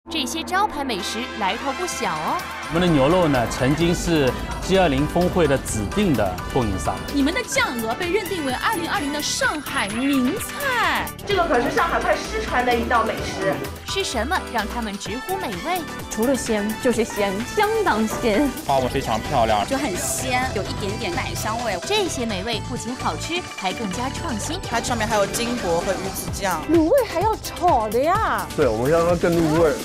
这些招牌美食来头不小哦。 我们的牛肉呢，曾经是 G20峰会的指定的供应商。 你们的酱鹅被认定为2020的上海名菜， 这个可是上海快失传的一道美食。 是什么让他们直呼美味？ 除了鲜就是鲜，相当鲜。 花纹非常漂亮， 就很鲜，有一点点奶香味。 这些美味不仅好吃，还更加创新。 它上面还有金箔和鱼子酱， 卤味还要炒的呀。 对，我们要让它更入味。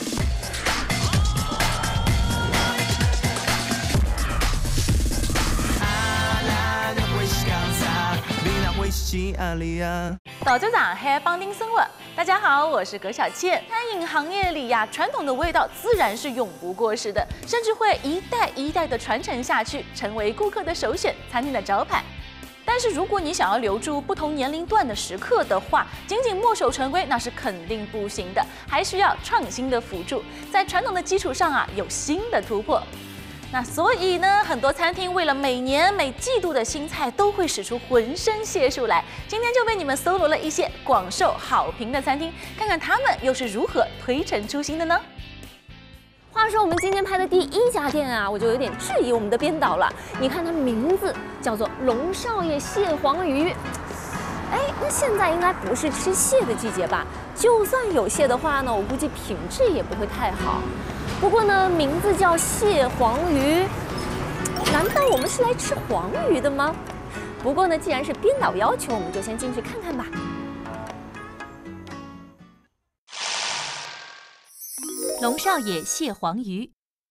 早就长黑帮丁生活，大家好，我是葛小倩。餐饮行业里呀，传统的味道自然是永不过时的，甚至会一代一代的传承下去，成为顾客的首选，餐厅的招牌。但是如果你想要留住不同年龄段的食客的话，仅仅墨守成规那是肯定不行的，还需要创新的辅助，在传统的基础上啊，有新的突破。 那所以呢，很多餐厅为了每年每季度的新菜，都会使出浑身解数来。今天就为你们搜罗了一些广受好评的餐厅，看看他们又是如何推陈出新的呢？ 话说我们今天拍的第1家店啊，我就有点质疑我们的编导了。你看它名字叫做龙少爷蟹黄鱼，哎，那现在应该不是吃蟹的季节吧？就算有蟹的话呢，我估计品质也不会太好。 不过呢，名字叫蟹黄鱼，难道我们是来吃黄鱼的吗？不过呢，既然是编导要求，我们就先进去看看吧。 龙少爷蟹黄鱼，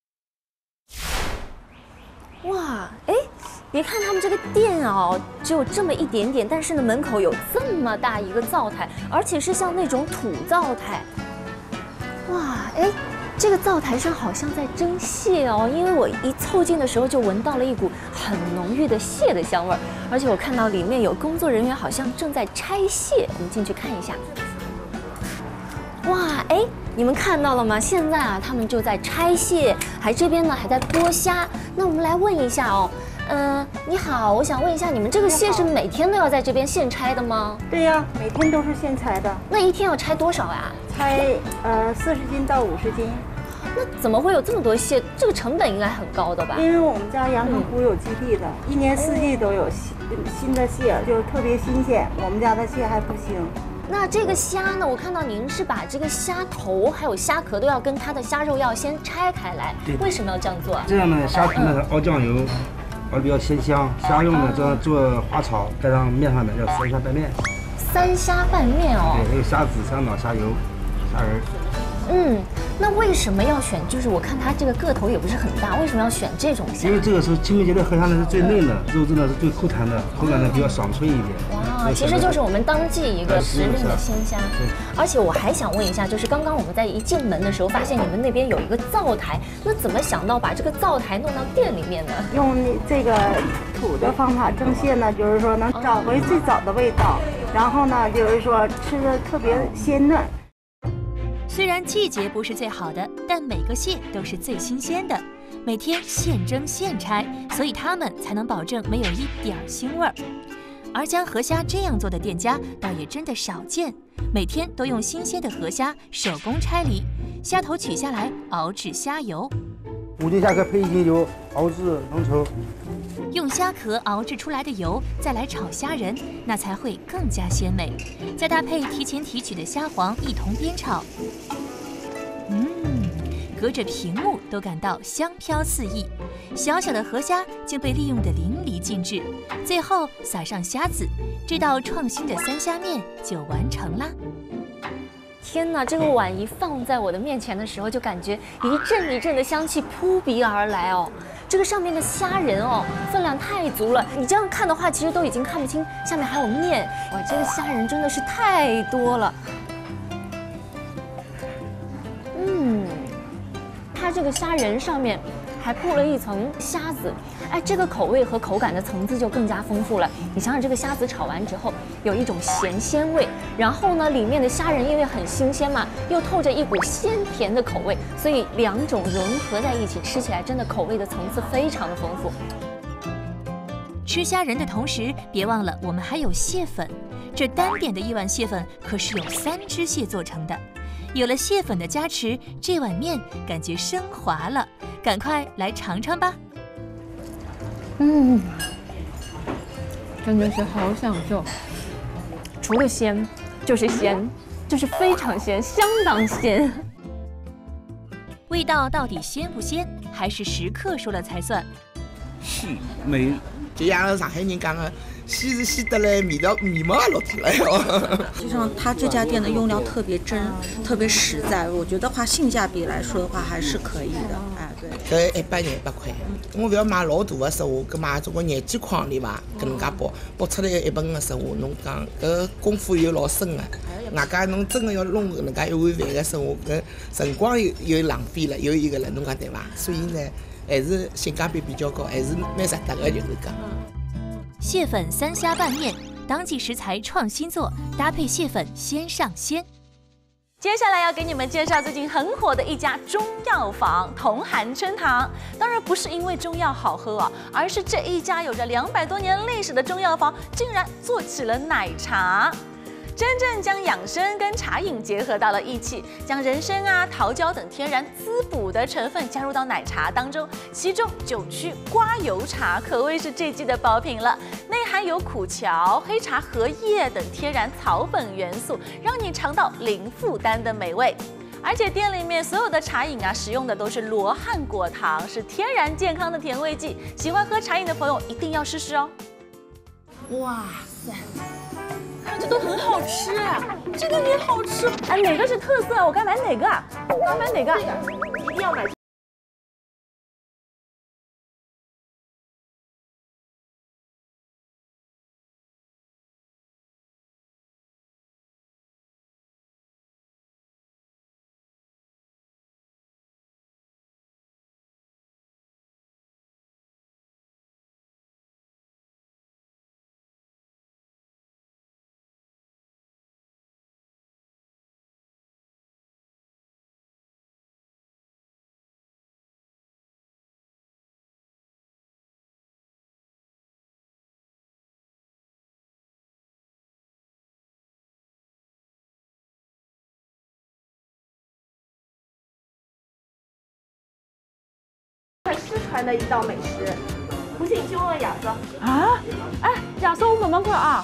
哇，哎，别看他们这个店哦，只有这么一点点，但是呢，门口有这么大一个灶台，而且是像那种土灶台。哇，哎。 这个灶台上好像在蒸蟹哦，因为我一凑近的时候就闻到了一股很浓郁的蟹的香味儿，而且我看到里面有工作人员好像正在拆蟹，我们进去看一下。哇，哎，你们看到了吗？现在啊，他们就在拆蟹，这边呢还在剥虾。那我们来问一下哦，你好，我想问一下，你们这个蟹是每天都要在这边现拆的吗？ 对呀，每天都是现拆的。 那一天要拆多少呀？ 拆40斤到50斤。 那怎么会有这么多蟹？这个成本应该很高的吧？ 因为我们家阳澄湖有基地的，一年四季都有新的蟹，就是特别新鲜。我们家的蟹还不腥。 那这个虾呢？我看到您是把这个虾头还有虾壳都要跟它的虾肉要先拆开来， 对， 为什么要这样做啊？ 这样呢，虾头呢熬酱油，熬得比较鲜香；虾肉呢这样做花炒，盖上面上的叫三虾拌面。 三虾拌面哦。 对，还有虾子、香脑、虾油、虾仁。 那为什么要选？就是我看它这个个头也不是很大，为什么要选这种虾？ 因为这个是清明节的河虾呢是最嫩的，肉质呢是最口弹的，口感呢比较爽脆一点。 哇，其实就是我们当季一个时令的鲜虾。而且我还想问一下，就是刚刚我们在一进门的时候，发现你们那边有一个灶台，那怎么想到把这个灶台弄到店里面呢？ 用这个土的方法蒸蟹呢，就是说能找回最早的味道，然后呢，就是说吃的特别鲜嫩。 虽然季节不是最好的，但每个蟹都是最新鲜的，每天现蒸现拆，所以他们才能保证没有一点腥味儿。而将河虾这样做的店家倒也真的少见，每天都用新鲜的河虾手工拆离，虾头取下来熬制虾油 5斤虾壳配1斤油熬制浓稠， 用虾壳熬制出来的油再来炒虾仁，那才会更加鲜美。再搭配提前提取的虾黄一同煸炒，隔着屏幕都感到香飘四溢。小小的河虾竟被利用得淋漓尽致，最后撒上虾子，这道创新的三虾面就完成啦。 天哪，这个碗一放在我的面前的时候，就感觉一阵一阵的香气扑鼻而来哦。这个上面的虾仁哦，分量太足了。你这样看的话，其实都已经看不清下面还有面。哇，这个虾仁真的是太多了。它这个虾仁上面还铺了一层虾子，哎，这个口味和口感的层次就更加丰富了。你想想，这个虾子炒完之后有一种咸鲜味，然后呢，里面的虾仁因为很新鲜嘛，又透着一股鲜甜的口味，所以2种融合在一起，吃起来真的口味的层次非常的丰富。 吃虾仁的同时，别忘了我们还有蟹粉。这单点的1碗蟹粉可是由3只蟹做成的。 有了蟹粉的加持，这碗面感觉升华了，赶快来尝尝吧。 真的是好享受，除了鲜就是鲜，就是非常鲜，相当鲜。 味道到底鲜不鲜，还是食客说了才算。 鲜美，就像上海人讲的，鲜是鲜得来，味道面貌也落出来哦。 实际上，他这家店的用料特别真，特别实在。我觉得话性价比来说的话，还是可以的。哎，对。 搿100块，我勿要买老大的食物，搿买总归廿几筐里伐？搿能介包出来1盆的食物，侬讲搿功夫又老深的。外加侬真的要弄搿能介一碗饭的生活，搿辰光又浪费了，又一个了，侬讲对伐？所以呢，还是性价比比较高，还是蛮值得的，就是讲。 蟹粉3虾拌面，当季食材创新做，搭配蟹粉鲜上鲜。 接下来要给你们介绍最近很火的一家中药房——同涵春堂。当然不是因为中药好喝啊，而是这一家有着200多年历史的中药房，竟然做起了奶茶。真正将养生跟茶饮结合到了一起，将人参啊、桃胶等天然滋补的成分加入到奶茶当中，其中9曲瓜油茶可谓是这季的爆品了，内含有苦荞、黑茶荷叶等天然草本元素，让你尝到零负担的美味。而且店里面所有的茶饮啊，使用的都是罗汉果糖，是天然健康的甜味剂，喜欢喝茶饮的朋友一定要试试哦。 哇塞！这都很好吃，这个也好吃。 哎，哪个是特色？我该买哪个啊？我该买哪个？ 一定要买。失传的一道美食，不信去问问亚瑟啊！哎，亚瑟，我问问看啊。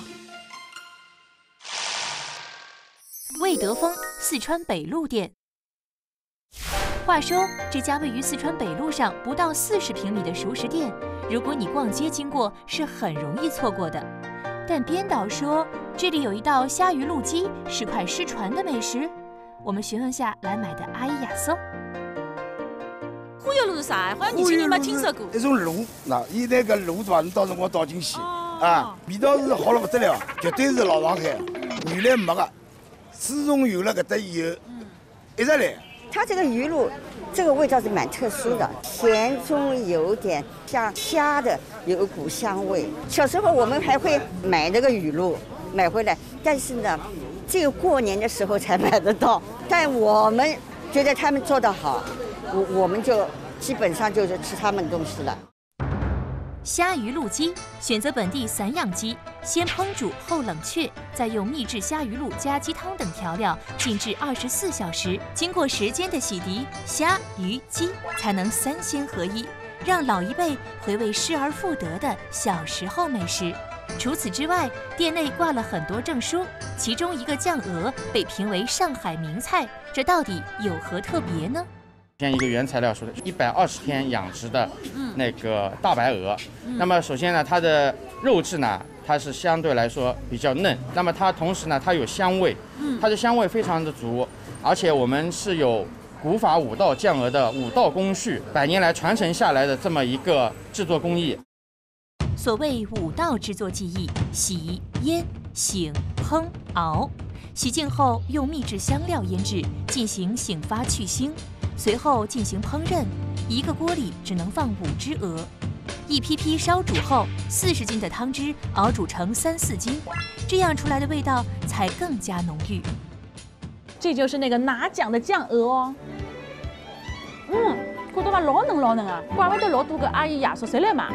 味德丰四川北路店。话说，这家位于四川北路上不到40平米的熟食店，如果你逛街经过，是很容易错过的。但编导说，这里有一道虾鱼露鸡，是块失传的美食。我们询问下来买的阿姨亚瑟。 忽悠路是啥？好像年轻人没听说过。 一种卤，那伊那个卤对吧？你到辰光倒进去，啊，味道是好了不得了，绝对是老上海，原来没个。自从有了搿搭以后，一直来。 它这个鱼露，这个味道是蛮特殊的，甜中有点像虾的，有一股香味。小时候我们还会买那个鱼露买回来，但是呢，只有过年的时候才买得到。但我们觉得他们做得好。我们就基本上就是吃他们的东西了。 虾鱼露鸡选择本地散养鸡，先烹煮后冷却，再用秘制虾鱼露加鸡汤等调料静置24小时。经过时间的洗涤，虾、鱼、鸡才能3鲜合一，让老一辈回味失而复得的小时候美食。除此之外，店内挂了很多证书，其中一个酱鹅被评为上海名菜，这到底有何特别呢？ 像一个原材料说的120天养殖的那个大白鹅，那么首先呢，它的肉质呢，它是相对来说比较嫩，那么它同时呢，它有香味，它的香味非常的足，而且我们是有古法5道酱鹅的5道工序，100年来传承下来的这么一个制作工艺。 所谓5道制作技艺：洗、腌、醒、烹、熬。洗净后用秘制香料腌制，进行醒发去腥。随后进行烹饪，一个锅里只能放5只鹅，一批批烧煮后，40斤的汤汁熬煮成3、4斤，这样出来的味道才更加浓郁。 这就是那个拿奖的酱鹅哦。看到伐，老嫩啊！怪不得老多个阿姨爷叔谁来买，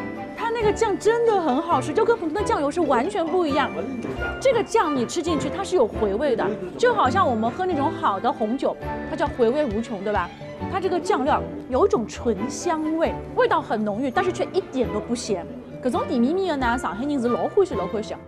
它那个酱真的很好吃，就跟普通的酱油是完全不一样。这个酱你吃进去，它是有回味的，就好像我们喝那种好的红酒，它叫回味无穷，对吧？它这个酱料有一种醇香味，味道很浓郁，但是却一点都不咸。搿种甜蜜蜜的呢，上海人是老欢喜老欢喜。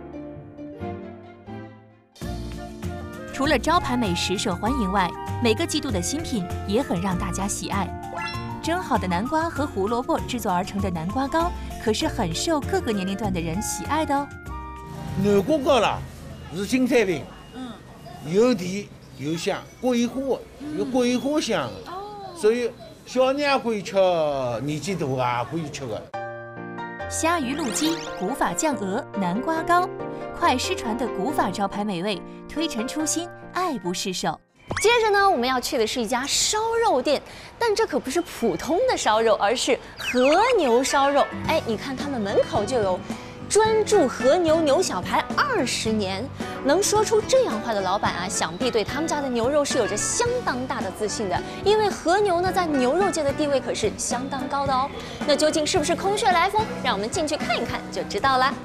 除了招牌美食受欢迎外，每个季度的新品也很让大家喜爱。蒸好的南瓜和胡萝卜制作而成的南瓜糕，可是很受各个年龄段的人喜爱的哦。 南瓜糕啦，是新产品，又甜又香，桂花有桂花香，所以小人也可以吃，年纪大也可以吃的。 虾鱼露鸡、古法酱鹅、南瓜糕，快失传的古法招牌美味，推陈出新，爱不释手。 接着呢，我们要去的是一家烧肉店，但这可不是普通的烧肉，而是和牛烧肉。哎，你看他们门口就有专注和牛牛小排20年，能说出这样话的老板啊，想必对他们家的牛肉是有着相当大的自信的，因为和牛呢在牛肉界的地位可是相当高的哦。那究竟是不是空穴来风？让我们进去看一看就知道啦。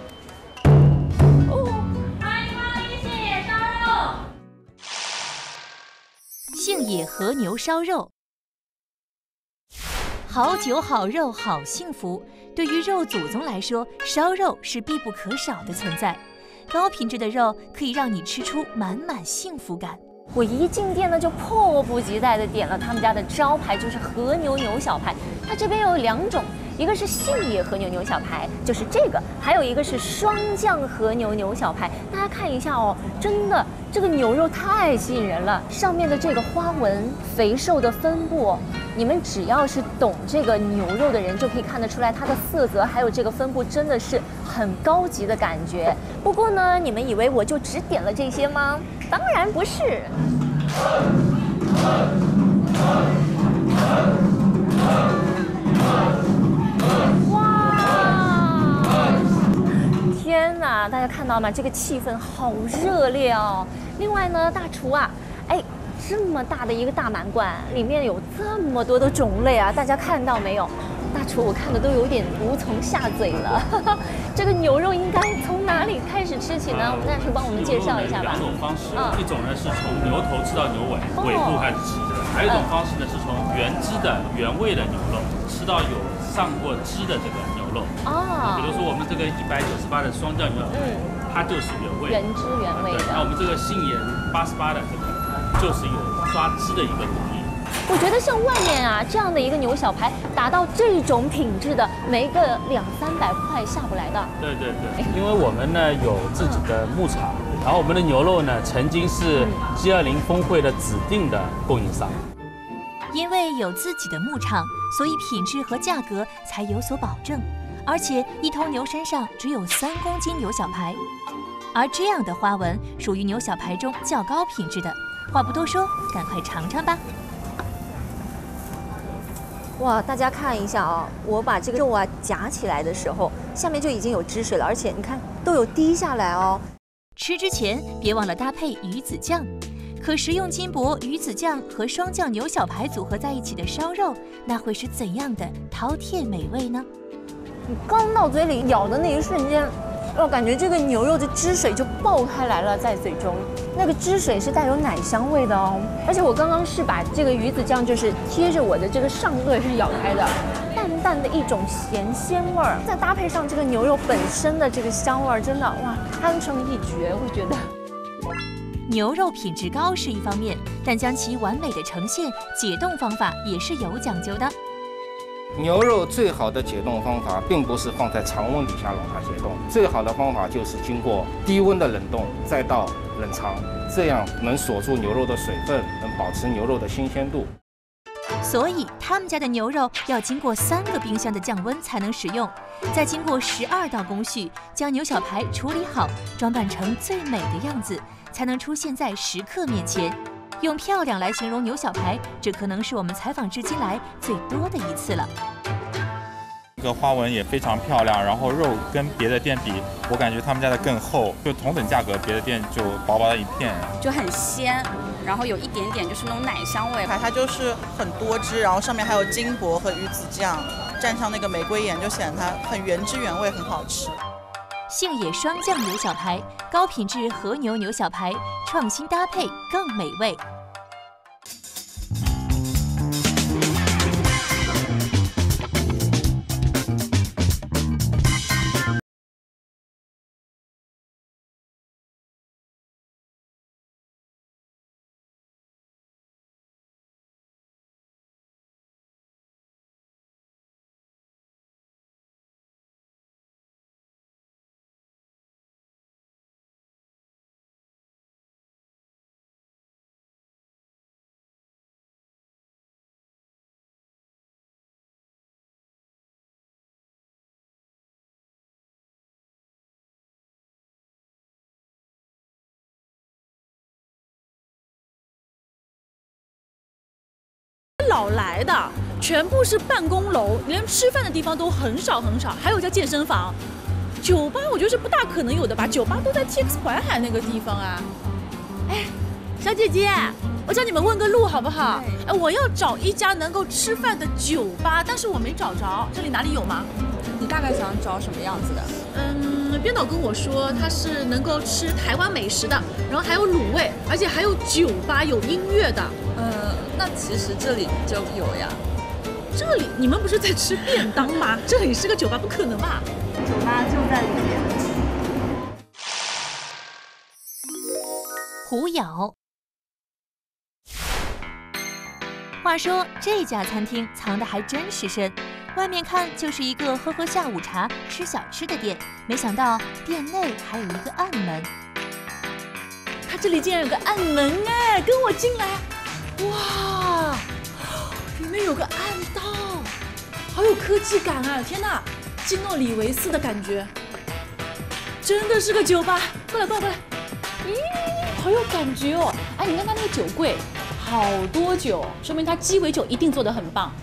杏野和牛烧肉，好酒好肉好幸福。对于肉祖宗来说，烧肉是必不可少的存在。高品质的肉可以让你吃出满满幸福感。 我一进店呢，就迫不及待地点了他们家的招牌，就是和牛牛小排。它这边有2种，一个是杏野和牛牛小排，就是这个，还有一个是双酱和牛牛小排。大家看一下哦，真的这个牛肉太吸引人了，上面的这个花纹、肥瘦的分布，你们只要是懂这个牛肉的人，就可以看得出来它的色泽还有这个分布真的是很高级的感觉。不过呢，你们以为我就只点了这些吗？当然不是。天哪，大家看到吗？这个气氛好热烈哦。另外呢，大厨啊，哎，这么大的一个大满贯，里面有这么多的种类啊，大家看到没有？大厨我看的都有点无从下嘴了。这个牛肉应该从哪里开始吃起呢？我们大厨帮我们介绍一下吧。 2种方式，一种呢是从牛头吃到牛尾，尾部开始吃的；还有一种方式呢是从原汁的原味的牛肉吃到有上过汁的这个牛肉。比如说我们这个198的双酱牛小排，它就是原味， 原汁原味的。 那我们这个杏野88的这个，就是有刷汁的一个工艺。 我觉得像外面啊这样的一个牛小排，达到这种品质的，没个200-300块下不来的。 对，因为我们呢有自己的牧场，然后我们的牛肉呢曾经是G20峰会的指定的供应商。 因为有自己的牧场，所以品质和价格才有所保证。而且一头牛身上只有3公斤牛小排，而这样的花纹属于牛小排中较高品质的。话不多说，赶快尝尝吧。 哇，大家看一下啊，我把这个肉啊夹起来的时候，下面就已经有汁水了，而且你看都有滴下来哦。 吃之前别忘了搭配鱼子酱，可食用金箔鱼子酱和双酱牛小排组合在一起的烧肉，那会是怎样的饕餮美味呢？ 你刚到嘴里咬的那一瞬间，感觉这个牛肉的汁水就爆开来了，在嘴中，那个汁水是带有奶香味的哦。而且我刚刚是把这个鱼子酱就是贴着我的这个上颚是咬开的，淡淡的一种咸鲜味儿，再搭配上这个牛肉本身的这个香味儿，真的哇，堪称一绝，我觉得。 牛肉品质高是一方面，但将其完美的呈现，解冻方法也是有讲究的。 牛肉最好的解冻方法，并不是放在常温底下让它解冻，最好的方法就是经过低温的冷冻，再到冷藏，这样能锁住牛肉的水分，能保持牛肉的新鲜度。 所以他们家的牛肉要经过3个冰箱的降温才能使用，再经过12道工序，将牛小排处理好，装扮成最美的样子，才能出现在食客面前。用漂亮来形容牛小排，这可能是我们采访至今来最多的一次了。 这个花纹也非常漂亮，然后肉跟别的店比，我感觉他们家的更厚，就同等价格，别的店就薄薄的一片， 就很鲜，然后有一点点就是那种奶香味。 它就是很多汁，然后上面还有金箔和鱼子酱，蘸上那个玫瑰盐，就显得它很原汁原味，很好吃。 杏野双酱牛小排，高品质和牛牛小排，创新搭配更美味。 老来的，全部是办公楼，连吃饭的地方都很少很少，还有家健身房。酒吧我觉得是不大可能有的吧，酒吧都在 TX 淮海那个地方啊。哎，小姐姐，我叫你们问个路好不好？哎，我要找一家能够吃饭的酒吧，但是我没找着，这里哪里有吗？ 你大概想找什么样子的？ 编导跟我说他是能够吃台湾美食的，然后还有卤味，而且还有酒吧有音乐的。 那其实这里就有呀。 这里你们不是在吃便当吗？这里是个酒吧，不可能吧？ 酒吧就在里面。 虎咬。话说这家餐厅藏得还真是深，外面看就是一个喝下午茶、吃小吃的店，没想到店内还有一个暗门。 它这里竟然有个暗门哎，跟我进来。哇，里面有个暗道，好有科技感啊！天哪，基诺里维斯的感觉，真的是个酒吧。过来，咦，好有感觉哦！哎，你看它那个酒柜，好多酒，说明它鸡尾酒一定做得很棒。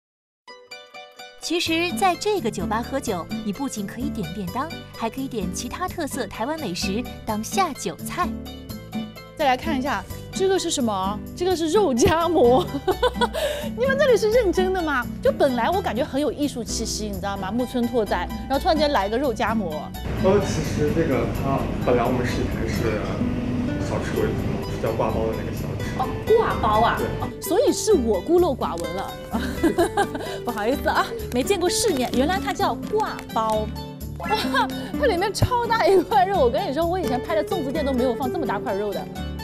其实，在这个酒吧喝酒，你不仅可以点便当，还可以点其他特色台湾美食当下酒菜。 再来看一下，这个是什么？这个是肉夹馍。你们这里是认真的吗？就本来我感觉很有艺术气息，你知道吗？木村拓哉，然后突然间来个肉夹馍。 其实这个它本来我们是以前是小吃为主，是叫挂包的那个小吃。 哦，挂包啊。哦，所以是我孤陋寡闻了。不好意思啊，没见过世面，原来它叫挂包。哇，它里面超大一块肉，我跟你说，我以前拍的粽子店都没有放这么大块肉的。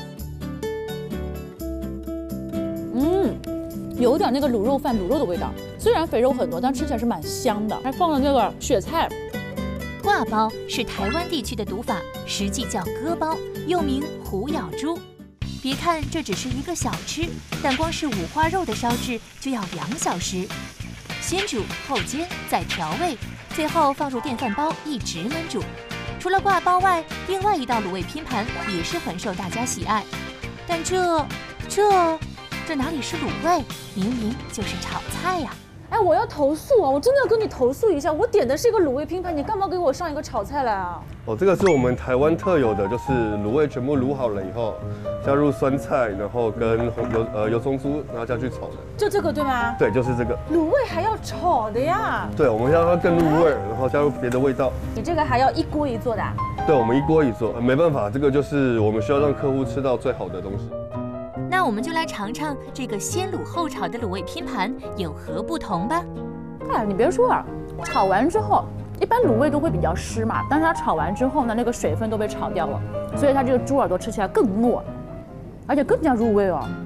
有点那个卤肉饭卤肉的味道，虽然肥肉很多，但吃起来是蛮香的，还放了那个雪菜。 挂包是台湾地区的读法，实际叫割包，又名虎咬猪。别看这只是一个小吃，但光是五花肉的烧制就要2小时，先煮后煎再调味，最后放入电饭煲一直焖煮。除了挂包外，另外一道卤味拼盘也是很受大家喜爱，但这哪里是卤味，明明就是炒菜呀！ 哎，我要投诉啊！我真的要跟你投诉一下，我点的是一个卤味拼盘，你干嘛给我上一个炒菜来啊？ 哦，这个是我们台湾特有的，就是卤味全部卤好了以后，加入酸菜，然后跟油葱酥，然后下去炒的。 就这个对吗？ 对，就是这个。 卤味还要炒的呀？ 对，我们要让它更入味，然后加入别的味道。 你这个还要一锅一做的？ 对，我们一锅一做，没办法，这个就是我们需要让客户吃到最好的东西。 那我们就来尝尝这个先卤后炒的卤味拼盘有何不同吧。 哎，你别说啊，炒完之后，一般卤味都会比较湿嘛，但是它炒完之后呢，那个水分都被炒掉了，所以它这个猪耳朵吃起来更糯，而且更加入味哦。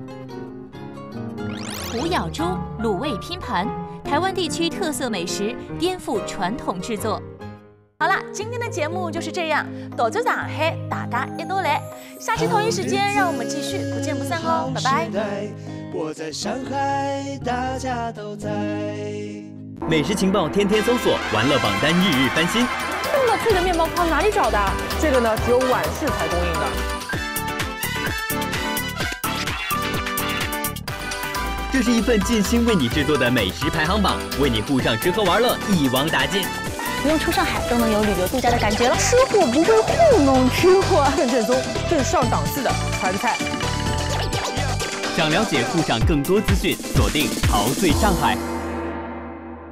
虎咬猪卤味拼盘，台湾地区特色美食，颠覆传统制作。 好啦，今天的节目就是这样，到这上海大家一道来，下期同一时间让我们继续不见不散哦，拜拜。我在上海，大家都在。 美食情报天天搜索，玩乐榜单日日翻新。 这么脆的面包糠哪里找的？ 这个呢，只有晚市才供应的。 这是一份尽心为你制作的美食排行榜，为你沪上吃喝玩乐一网打尽。 不用出上海都能有旅游度假的感觉了。吃货不会糊弄吃货， 更正宗、更上档次的川菜。 想了解沪上更多资讯，锁定《陶醉上海》。